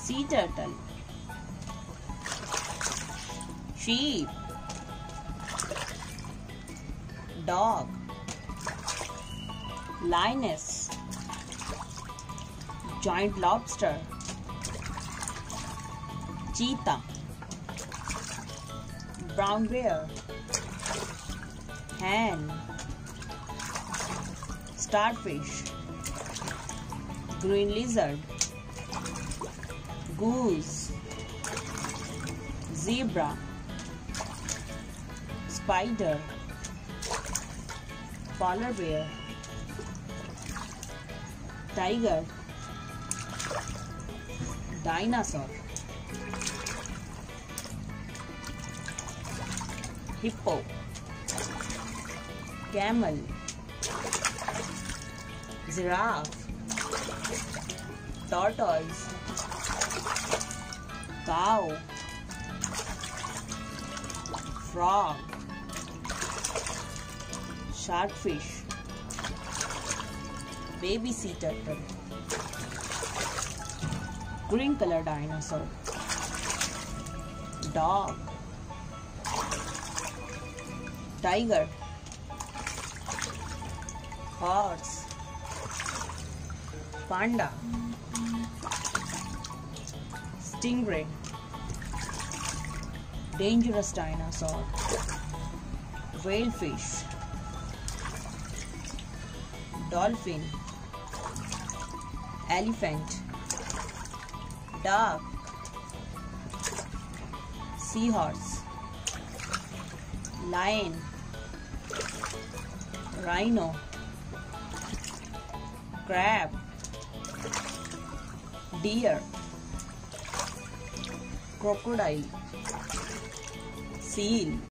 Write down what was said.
sea turtle, sheep, dog, lioness, giant lobster, cheetah, brown bear, hen, starfish, green lizard, goose, zebra, spider, polar bear, tiger, dinosaur, hippo, camel, giraffe, tortoise, cow, frog, sharkfish, baby sea turtle, green color dinosaur, dog, tiger, horse, panda, stingray, dangerous dinosaur, whalefish, dolphin, elephant, duck, seahorse, lion, rhino, crab, deer, crocodile, seal.